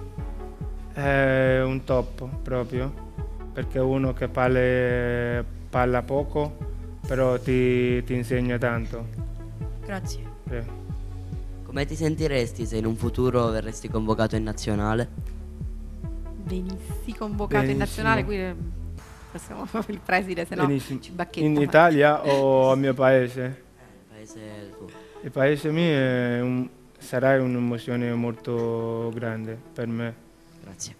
È un top proprio, perché è uno che parla poco, però ti insegna tanto. Grazie. Prego. Come ti sentiresti se in un futuro verresti convocato in nazionale? Venissi convocato in nazionale, qui passiamo proprio il preside, se no Benissimo. ci bacchetta. In Italia o al mio paese? Paese tuo. Il paese mio sarà un'emozione molto grande per me. Grazie.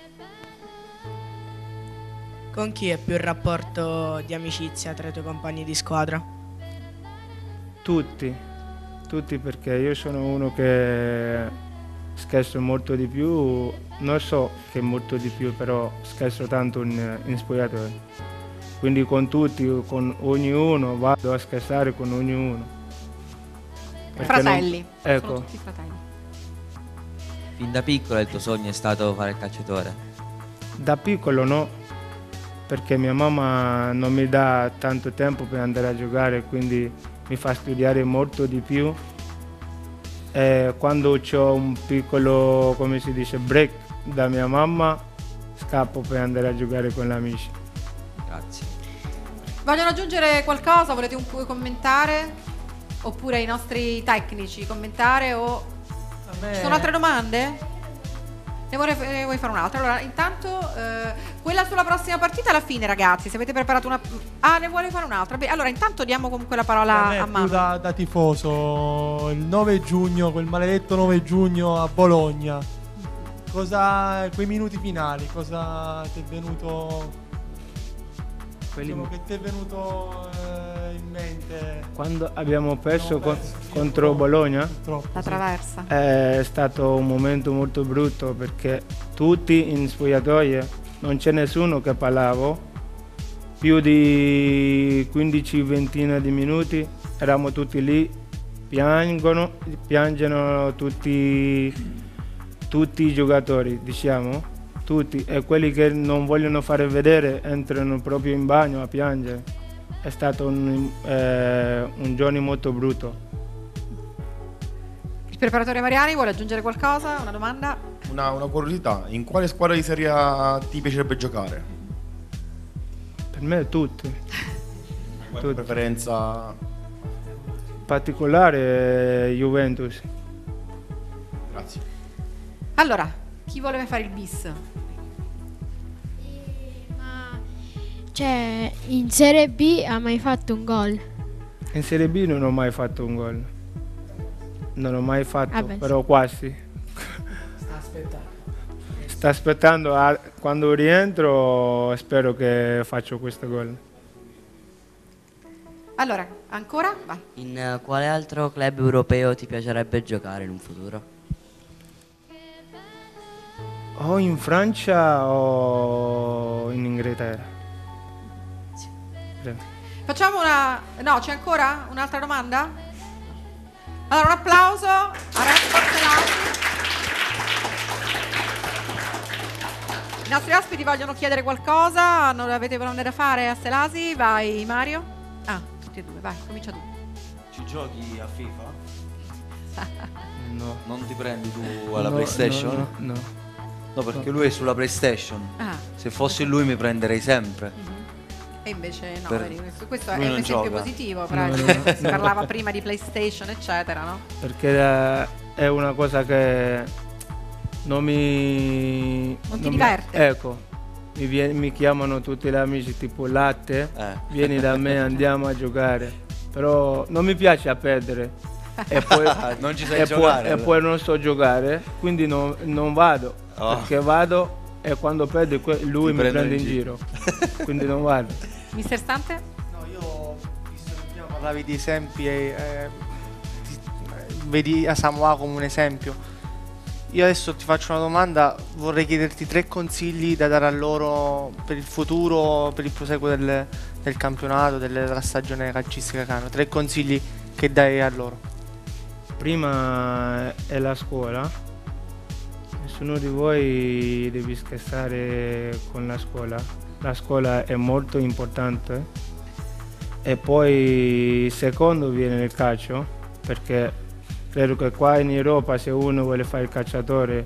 Con chi è più il rapporto di amicizia tra i tuoi compagni di squadra? Tutti perché io sono uno che scherzo molto di più, non so che molto di più, però scherzo tanto in spogliatoio. Quindi con tutti, con ognuno, vado a scherzare con ognuno. Fratelli, ecco. sono tutti fratelli. Fin da piccolo il tuo sogno è stato fare il calciatore? Da piccolo no, perché mia mamma non mi dà tanto tempo per andare a giocare, quindi mi fa studiare molto di più. E quando ho un piccolo, come si dice, break da mia mamma, scappo per andare a giocare con gli amici. Grazie. Vogliono aggiungere qualcosa? Volete commentare? Oppure i nostri tecnici commentare o... Ci sono altre domande? Ne vuoi fare un'altra? Allora, intanto quella sulla prossima partita alla fine, ragazzi, se avete preparato una... Ah, ne vuole fare un'altra? Beh, allora intanto diamo comunque la parola a Manu. Da tifoso, il 9 giugno, quel maledetto 9 giugno a Bologna, quei minuti finali, cosa ti è venuto... Diciamo che ti è venuto in mente? Quando abbiamo perso contro Bologna, la traversa, è stato un momento molto brutto perché tutti in spogliatoio, non c'è nessuno che parlava, più di 15-20 di minuti, eravamo tutti lì, piangono tutti i giocatori, diciamo. Tutti, e quelli che non vogliono fare vedere entrano proprio in bagno a piangere. È stato un giorno molto brutto. Il preparatore Mariani vuole aggiungere qualcosa? Una domanda? Una curiosità, in quale squadra di Serie A ti piacerebbe giocare? Per me tutti. Quale preferenza? Particolare Juventus. Grazie. Allora, chi voleva fare il bis? Cioè, in Serie B ha mai fatto un gol? In Serie B non ho mai fatto un gol. Non ho mai fatto, però quasi. Sta aspettando quando rientro, spero che faccio questo gol. Allora, ancora? Vai. In quale altro club europeo ti piacerebbe giocare in un futuro? O in Francia o in Inghilterra. Prego. Facciamo una... No, c'è ancora un'altra domanda? Allora, un applauso a Renzo Selasi. I nostri ospiti vogliono chiedere qualcosa, avete domande da fare a Selasi? Vai Mario. Ah, tutti e due, vai, comincia tu. Ci giochi a FIFA? No. Non ti prendi tu alla PlayStation? No. No, perché lui è sulla PlayStation. Ah. Se fossi lui mi prenderei sempre. E invece no, Per- vedi, questo è lui un non esempio gioca. positivo, No, si no. parlava prima di PlayStation, eccetera, no? Perché è una cosa che non mi... Non ti diverte? Ecco, mi chiamano tutti gli amici tipo Latte, vieni da me, andiamo a giocare. Però non mi piace a perdere. E poi, Non ci sai giocare, e allora. poi non so giocare, quindi non vado. Oh. Perché vado e quando perdo lui Ti mi prendo prende in in giro. Quindi non vado. Mister Stante? No, io, visto che prima parlavi di esempi, vedi a Samoa come un esempio. Io adesso ti faccio una domanda, vorrei chiederti 3 consigli da dare a loro per il futuro, per il proseguo del campionato, della stagione calcistica che hanno. 3 consigli che dai a loro. Prima è la scuola. Nessuno di voi deve scherzare con la scuola. La scuola è molto importante. E poi secondo viene il calcio, perché credo che qua in Europa se uno vuole fare il calciatore,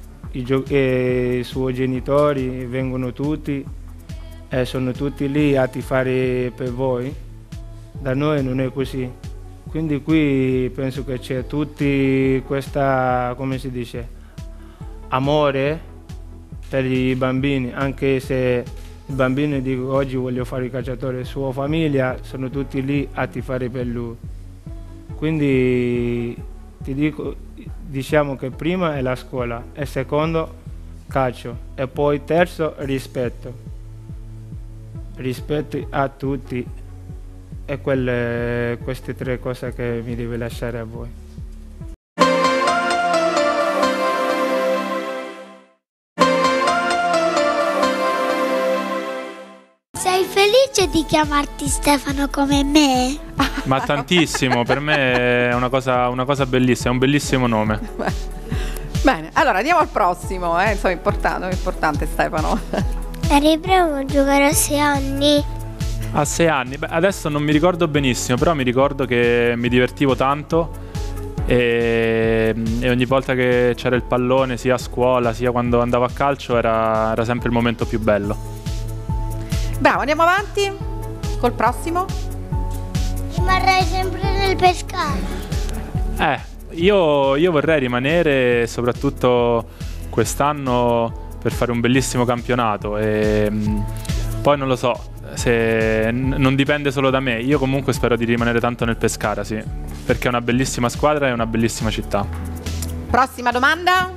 i suoi genitori vengono tutti e sono tutti lì a tifare per voi. Da noi non è così. Quindi qui penso che c'è tutti questa, come si dice, amore per i bambini, anche se il bambino di oggi voglio fare il calciatore, sua famiglia sono tutti lì a tifare per lui. Quindi ti dico, diciamo che prima è la scuola e secondo calcio e poi terzo rispetto. Rispetto a tutti e queste 3 cose che mi deve lasciare a voi. Sei felice di chiamarti Stefano come me? Ma tantissimo, per me è una cosa bellissima, è un bellissimo nome. Bene, allora andiamo al prossimo, insomma importante Stefano. Eri bravo a giocare a 6 anni? A 6 anni, beh, adesso non mi ricordo benissimo, però mi ricordo che mi divertivo tanto e ogni volta che c'era il pallone, sia a scuola sia quando andavo a calcio, era sempre il momento più bello. Bravo, andiamo avanti col prossimo. Rimarrai sempre nel Pescara. Io vorrei rimanere soprattutto quest'anno per fare un bellissimo campionato e poi non lo so, se non dipende solo da me. Io comunque spero di rimanere tanto nel Pescara, sì, perché è una bellissima squadra e una bellissima città. Prossima domanda.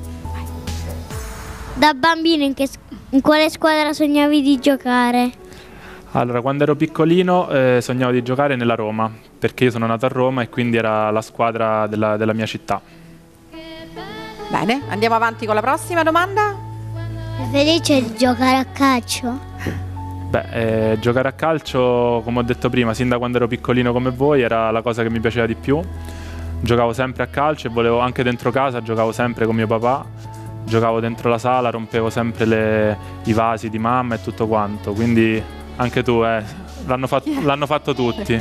Da bambino in quale squadra sognavi di giocare? Allora, quando ero piccolino sognavo di giocare nella Roma, perché io sono nato a Roma e quindi era la squadra della mia città. Bene, andiamo avanti con la prossima domanda. Sei felice di giocare a calcio? Beh, giocare a calcio, come ho detto prima, sin da quando ero piccolino come voi, era la cosa che mi piaceva di più. Giocavo sempre a calcio e volevo anche dentro casa, giocavo sempre con mio papà. Giocavo dentro la sala, rompevo sempre i vasi di mamma e tutto quanto, quindi anche tu, l'hanno fatto tutti.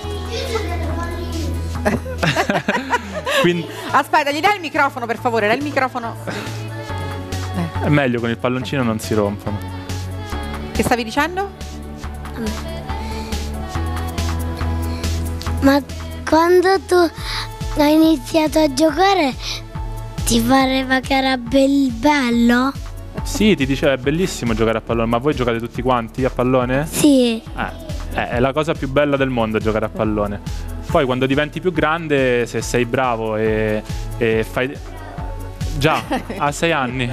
Quindi, aspetta, gli dai il microfono per favore, dai il microfono. è meglio, con il palloncino non si rompono. Che stavi dicendo? Ma quando tu hai iniziato a giocare ti pareva che era bello? Sì, ti dicevo, è bellissimo giocare a pallone, ma voi giocate tutti quanti a pallone? Sì. È la cosa più bella del mondo giocare a pallone. Poi quando diventi più grande, se sei bravo e fai... Già, a 6 anni.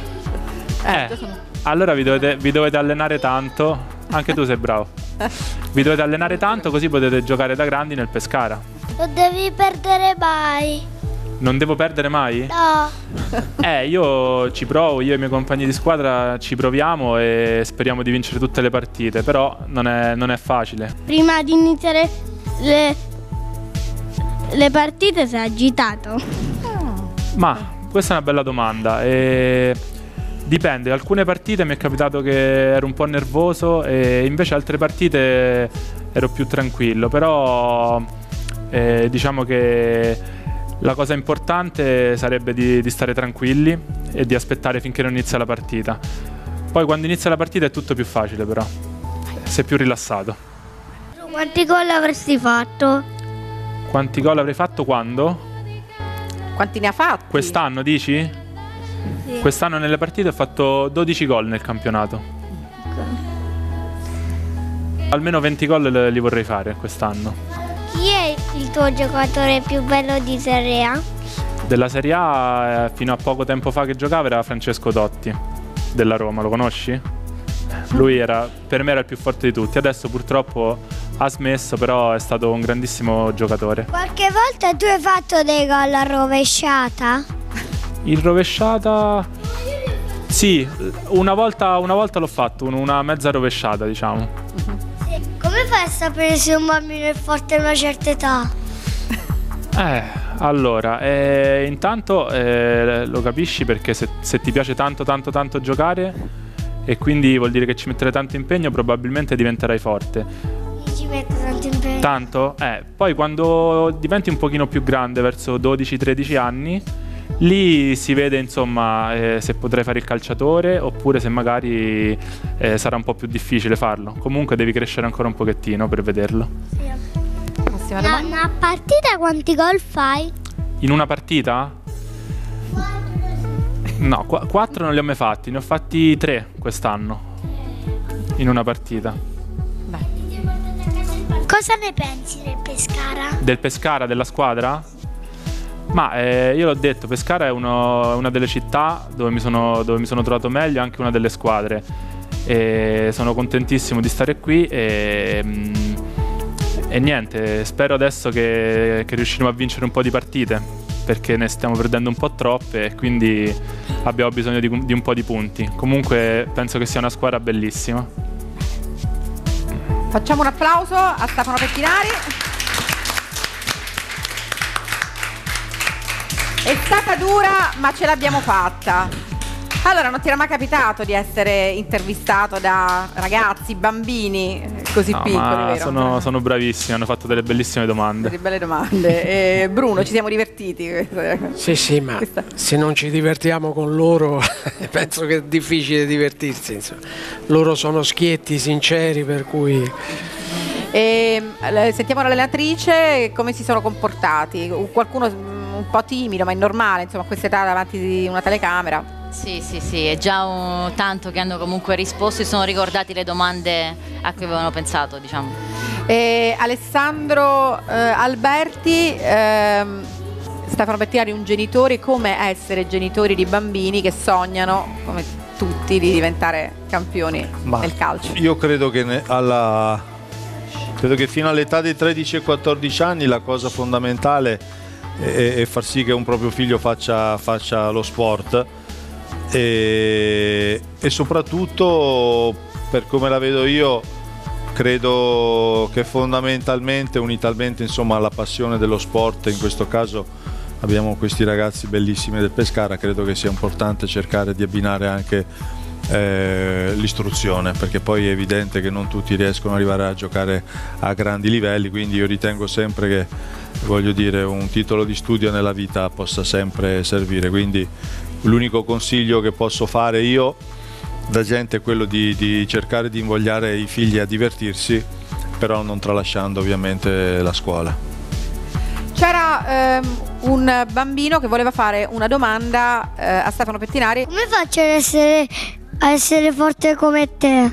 Allora vi dovete allenare tanto. Anche tu sei bravo. Vi dovete allenare tanto, così potete giocare da grandi nel Pescara. Non devi perdere mai. Non devo perdere mai? No. Io ci provo, io e i miei compagni di squadra ci proviamo e speriamo di vincere tutte le partite, però non è facile. Prima di iniziare le partite sei agitato? Ma questa è una bella domanda. Dipende, alcune partite mi è capitato che ero un po' nervoso e invece altre partite ero più tranquillo, però diciamo che la cosa importante sarebbe di stare tranquilli e di aspettare finché non inizia la partita. Poi quando inizia la partita è tutto più facile, però sei più rilassato. Quanti gol avresti fatto? Quanti gol avrei fatto quando? Quanti ne ha fatti? Quest'anno dici? Sì. Quest'anno nelle partite ho fatto 12 gol nel campionato. Almeno 20 gol li vorrei fare quest'anno. Chi è il tuo giocatore più bello di Serie A? Della Serie A fino a poco tempo fa che giocava era Francesco Totti della Roma, lo conosci? Lui per me era il più forte di tutti, adesso purtroppo ha smesso, però è stato un grandissimo giocatore. Qualche volta tu hai fatto dei gol a rovesciata? In rovesciata? Sì, una volta l'ho fatto, una mezza rovesciata, diciamo. Come fai a sapere se un bambino è forte a una certa età? Allora, intanto lo capisci perché se ti piace tanto giocare e quindi vuol dire che ci metterai tanto impegno, probabilmente diventerai forte. Ci metto tanto impegno. Tanto? Poi quando diventi un pochino più grande, verso 12-13 anni, lì si vede insomma se potrai fare il calciatore oppure se magari sarà un po' più difficile farlo. Comunque devi crescere ancora un pochettino per vederlo. Sì. Una partita quanti gol fai? In una partita? No, 4 non li ho mai fatti, ne ho fatti 3 quest'anno in una partita. Cosa ne pensi del Pescara? Del Pescara, della squadra? Ma io l'ho detto, Pescara è una delle città dove mi sono trovato meglio, anche una delle squadre. E sono contentissimo di stare qui e niente, spero adesso che riusciremo a vincere un po' di partite, perché ne stiamo perdendo un po' troppe e quindi abbiamo bisogno di un po' di punti. Comunque penso che sia una squadra bellissima. Facciamo un applauso a Stefano Pettinari. È stata dura, ma ce l'abbiamo fatta. Allora, non ti era mai capitato di essere intervistato da ragazzi, bambini così piccoli, vero? Sono bravissimi, hanno fatto delle bellissime domande. Delle belle domande. Bruno, ci siamo divertiti. Sì, ma se non ci divertiamo con loro, penso che è difficile divertirsi. Insomma. Loro sono schietti, sinceri, per cui... Sentiamo l'allenatrice, come si sono comportati? Qualcuno un po' timido, ma è normale, insomma, a questa età davanti di una telecamera. Sì, è già tanto che hanno comunque risposto e sono ricordati le domande a cui avevano pensato, diciamo. Alessandro Alberti, Stefano Pettinari, un genitore, come essere genitori di bambini che sognano, come tutti, di diventare campioni nel calcio? Io credo che fino all'età dei 13 e 14 anni la cosa fondamentale è far sì che un proprio figlio faccia lo sport e soprattutto, per come la vedo io, credo che fondamentalmente, unitamente insomma alla passione dello sport, in questo caso abbiamo questi ragazzi bellissimi del Pescara, credo che sia importante cercare di abbinare anche l'istruzione, perché poi è evidente che non tutti riescono ad arrivare a giocare a grandi livelli, quindi io ritengo sempre che, voglio dire, un titolo di studio nella vita possa sempre servire, quindi l'unico consiglio che posso fare io da gente è quello di cercare di invogliare i figli a divertirsi, però non tralasciando ovviamente la scuola. C'era un bambino che voleva fare una domanda a Stefano Pettinari. Come faccio a essere forte come te?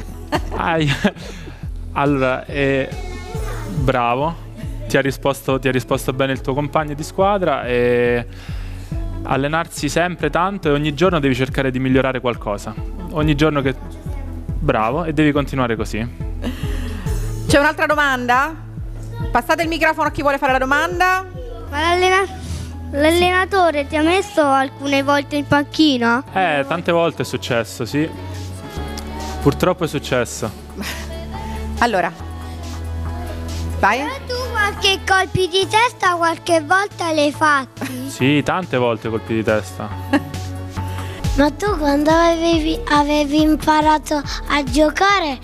Allora, bravo, ti ha risposto bene il tuo compagno di squadra. Allenarsi sempre tanto e ogni giorno devi cercare di migliorare qualcosa. Ogni giorno che... Bravo, e devi continuare così. C'è un'altra domanda? Passate il microfono a chi vuole fare la domanda. L'allenatore ti ha messo alcune volte in panchina? Tante volte è successo, sì. Purtroppo è successo. Allora, vai. Tu qualche colpi di testa qualche volta l'hai fatti? Sì, tante volte colpi di testa. Ma tu quando avevi imparato a giocare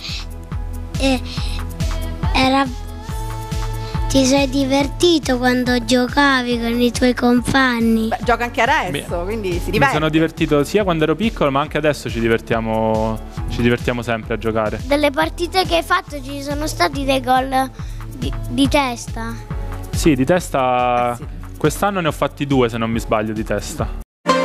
ti sei divertito quando giocavi con i tuoi compagni? Beh, gioca anche adesso, quindi si diverte. Mi sono divertito sia quando ero piccolo, ma anche adesso ci divertiamo sempre a giocare. Delle partite che hai fatto ci sono stati dei gol di testa? Sì, di testa. Sì. Quest'anno ne ho fatti 2, se non mi sbaglio, di testa.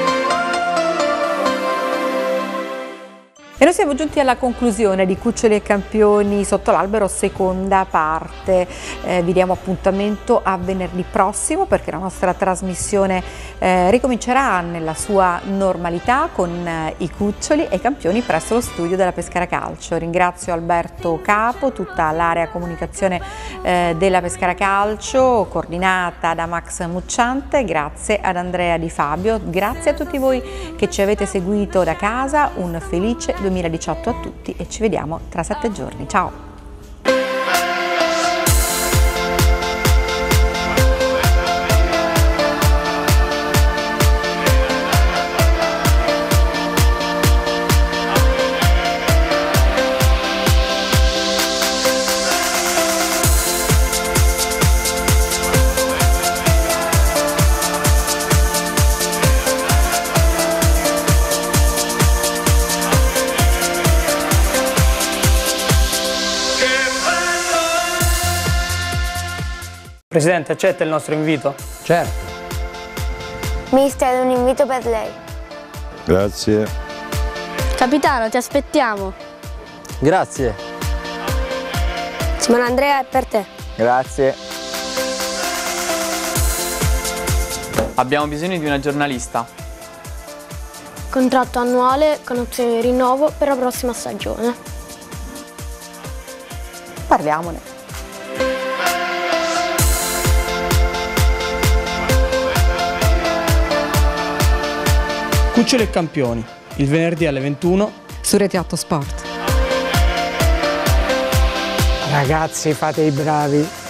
E noi siamo giunti alla conclusione di Cuccioli e Campioni sotto l'albero, seconda parte. Vi diamo appuntamento a venerdì prossimo, perché la nostra trasmissione ricomincerà nella sua normalità con i Cuccioli e i Campioni presso lo studio della Pescara Calcio. Ringrazio Alberto Capo, tutta l'area comunicazione della Pescara Calcio, coordinata da Max Mucciante, grazie ad Andrea Di Fabio, grazie a tutti voi che ci avete seguito da casa, un felice 2018 a tutti e ci vediamo tra 7 giorni. Ciao! Presidente, accetta il nostro invito? Certo. Mister, un invito per lei. Grazie. Capitano, ti aspettiamo. Grazie. Simone Andrea è per te. Grazie. Abbiamo bisogno di una giornalista. Contratto annuale con opzione di rinnovo per la prossima stagione. Parliamone. Cuccioli e Campioni, il venerdì alle 21 su Rete 8 Sport. Ragazzi, fate i bravi.